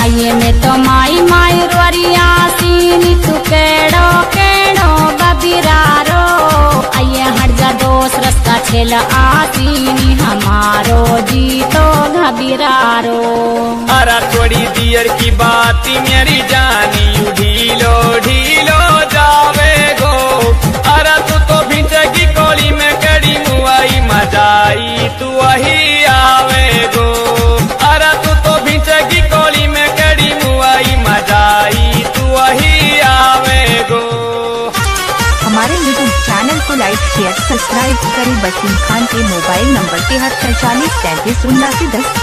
आइए में तो माई माई रोरिया सीनी तू केड़ो केड़ो बबिरारो आइए हट जा दोस्त रस्ता छेल आसीनी हमारो जी तो घबिरारो। अरे थोड़ी दियर की बात मेरी जानी यू ढीलो ढीलो जावे गो। अरे तू तो भिंचगी कोली में कड़ी मुआई मजाई तू वही आवे गो। अरे तू तो भिंचगी कोली में कड़ी मुआई मजाई तू वही आवे गो। हमारे यूट्यूब चैनल को लाइक शेयर सब्सक्राइब करें। वसीम खान के मोबाइल नंबर 73 40 33 79 10।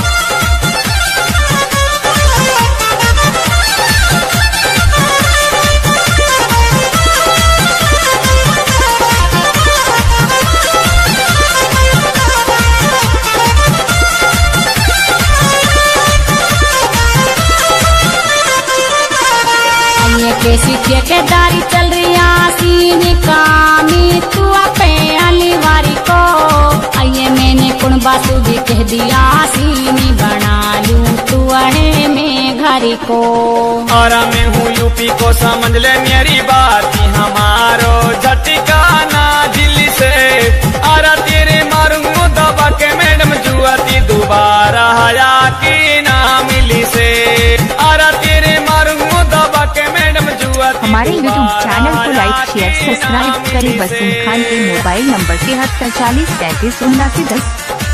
कैसी ठेकेदारी चल रही आसीनी कामी तू पे अलीवारी को आइए मैंने कुण बासु भी कह दिया सीनी बना लूं तू अड़े में घरी को। और मैं हूँ यूपी को समझ ले मेरी बात हमारो झटका ना दिल्ली से। अरे तेरे मारूंगा दबा के मैडम जुआती दोबारा हया की ना मिली से। अरे तेरे मारूंगा दबा के मैडम जुआती। हमारे यूट्यूब चैनल को लाइक शेयर सब्सक्राइब करें। वसीम खान के मोबाइल नंबर 73 40 33 79 10।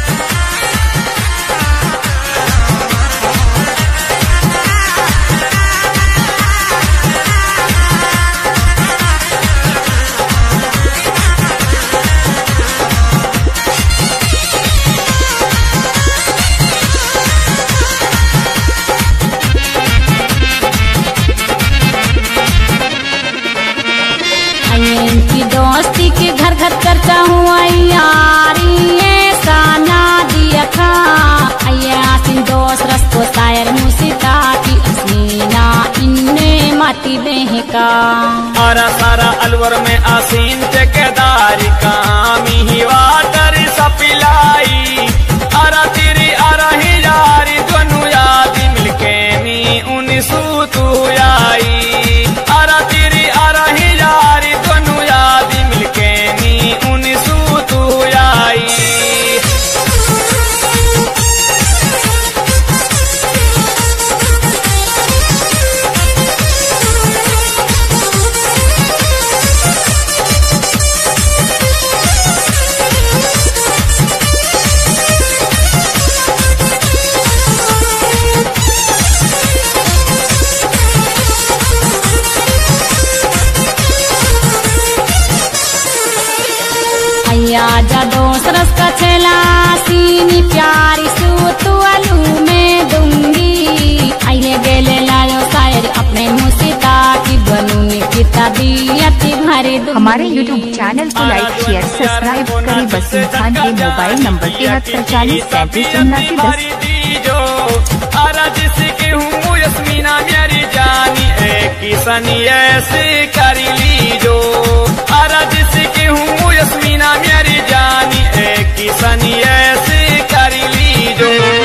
इनकी दोस्ती के घर घर चर्चा हुआ यारी ऐसा ना दिया था। आइए आसिन दोस्त रस्तो शायर मुसीता की असमीना इनने माती बेहका। अरा सारा अलवर में आसीन ठेकेदारी कामी ही वाटर सपिलाई। अरा तेरी अरा ही यारी दोनों यादी मिलके मी उन सूतू आई। अरा तेरी अरा ही यारी दोनों यादी मिलके मी उन सूतू आई। आजा दोस्त रस्ता छेला सीनी प्यारी सूतू अलू में दूंगी। आइए गेले लायो शायर अपने मुसीता की बनूंगी की तबीयत भरी दूंगी। हमारे यूट्यूब चैनल को लाइक शेयर सब्सक्राइब करें। वसीम खान के मोबाइल नंबर 73 40 33 79 10। अरा जिसकी हूँ यस्मीना मेरी जानी एक किसनी ऐसी करी लीजो। अरा जिसकी हूँ यस्मीना मेरी जानी एक किसनी ऐसी करी लीजो।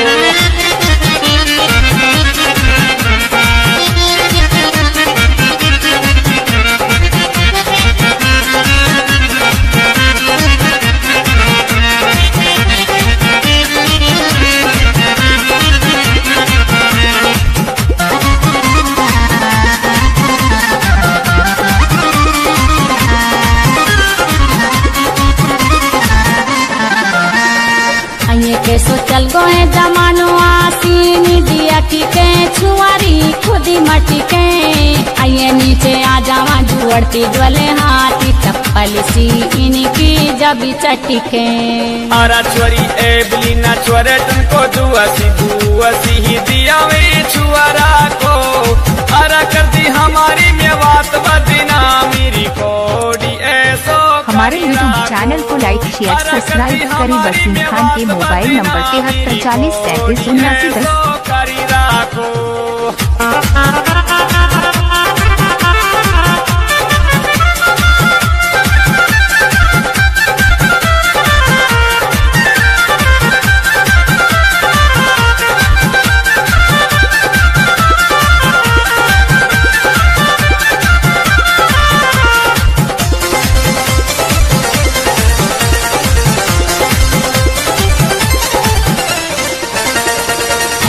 कैसो चल गो है जमानो आसीनी दिया की के छुआरी खुदी मटी के। आइए नीचे आ जावा जुड़ती ज्वले हाथी चप्पल सी इनकी जबी चटी के। अरा छोरी एबली ना छोरे तुमको दुआसी ही दिया वे छुआरा को। अरा करती हमारी मेवात बदना मेरी कोडी ऐसो। हमारे यूट्यूब चैनल को लाइक शेयर सब्सक्राइब करें। वसीम खान के मोबाइल नंबर 73 40 33 79 10।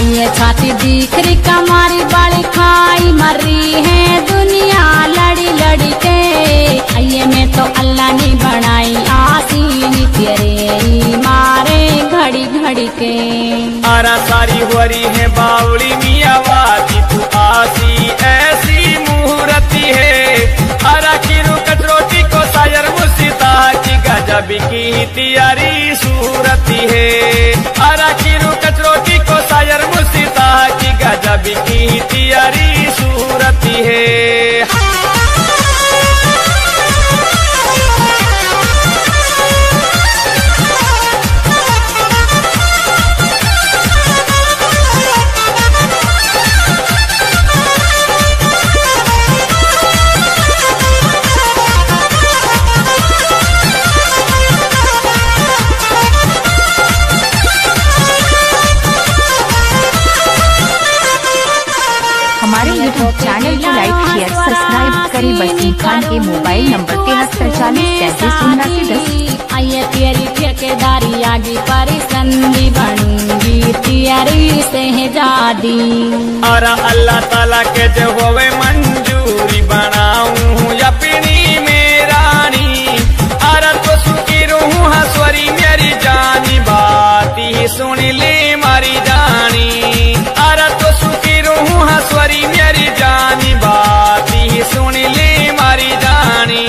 आइए छाती दिखरी कमारी बड़ी खाई मरी है दुनिया लड़ी लड़ी के। आइए में तो अल्लाह ने बनाई आसीन तेरे मारे घड़ी घड़ी के। आरा सारी हुरी है बावली मियावाती तू आसी ऐसी मुहूर्ती है। आरा खीरू कटरोटी को सायर मुसीता की गजब की तियारी सूरती है। आरा खीरू कटरोटी को सायर मुसीता की गजब की तियारी सूरती है। हमारे यूट्यूब चैनल को लाइक शेयर सब्सक्राइब करें। वसीम खान के मोबाइल नंबर 7340337910। आइए तेरी ठेकेदारी आगे परिसंदी बनूंगी तेरी शहजादी। और अल्लाह ताला के जो होवे मंजूरी बनाऊं अपनी मेरानी। और तो सुखी रहूं हसवरी मेरी जानी बात ही सुन ले मारी जानी। और तो सुखी रहूं हसवरी मेरी जानी बात ही सुन ले मारी जानी।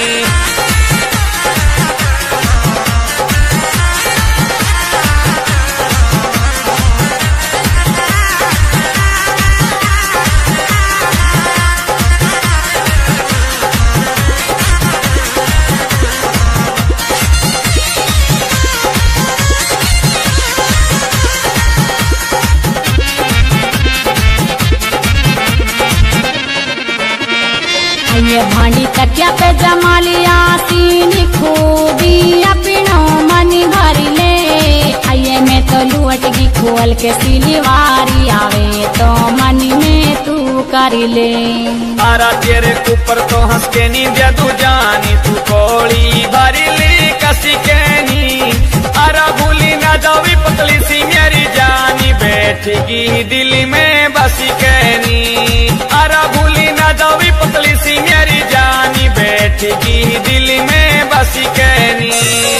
आइए भांडी तकिया पे जमा लिया सीन खूबी अपनो मन भर ले। आइए मैं तो लुटगी खोल के सिलीवारी आवे तो मन में तू कर ले। आरा तेरे ऊपर तो हंस के नींद तू जानी तू कोड़ी भरी ली कसी के नी। आरा भूली ना जावी पतली सी मेरी जानी बैठगी दिल में बसी के नी। आरा भूली ना जावी पतली सी मेरी जानी बैठगी दिल में बसी के नी।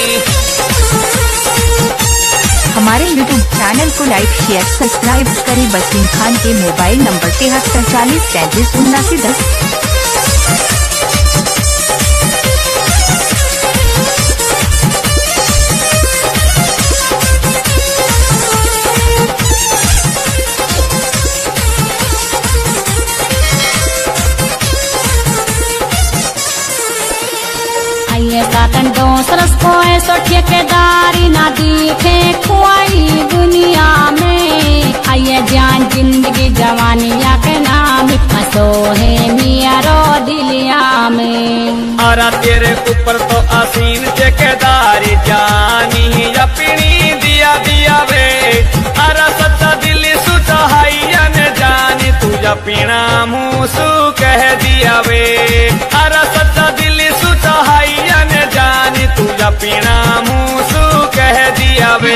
हमारे यूट्यूब चैनल को लाइक शेयर सब्सक्राइब करें। वसीम खान के मोबाइल नंबर 7340337910। आइए सातन दोसरस को ऐसो ठेकेदारी ना दिखे खुआई दुनिया में। आइए जान जिंदगी जवानिया के नाम फंसो है मियारो दिलिया में। आरा तेरे ऊपर तो आसीन ठेकेदारी जानी अपनी दिया दिया वे। आरा सच्चा दिल सुचाहाइयन जानी तुझा पीना मुँह सु कह दिया वे। आरा सच्चा दिल सुचाहाइयन जानी तुझा पीना मुँह सु कह दिया वे।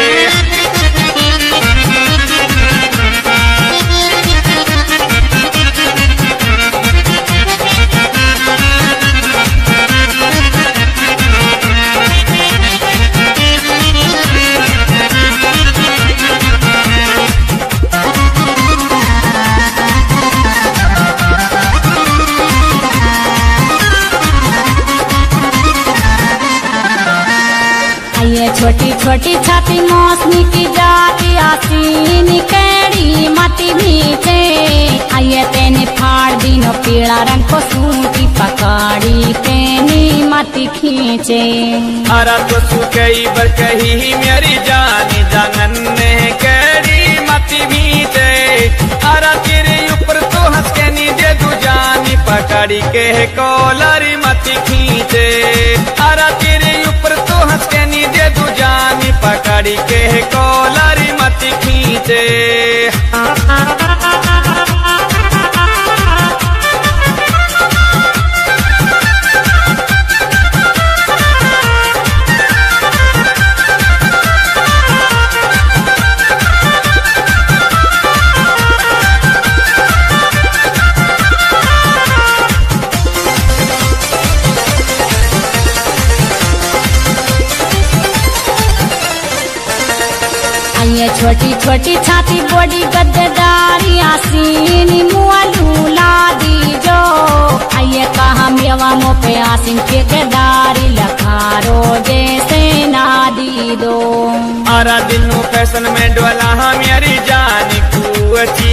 आइए छोटी छोटी छाती मौसमी की जाती आसीन कैड़ी मती मीठे। आइए तेने फाड़ दिनो पीला रंग को सूटी पकड़ी तेनी मती खींचे। आरा तो सुकई बर कही मेरी जानी जांगन ने कैड़ी मती मीठे। आरा तेरे ऊपर तो हंस के नी दे दू जानी पकड़ी के कोलरी मती खींचे। आरा तेरे ऊपर तो हंस के नी दे दू जानी पकड़ी के कोलरी मती खींचे। छोटी छोटी छाती बड़ी गद्देदारी आसीनी मुआ लूला दी जो आइए कहा मेवा मो पे आसीन ठेकेदारी लखारो जैसे ना दी दो। आरा दिनों फैशन में डोला मेरी जानी कुछ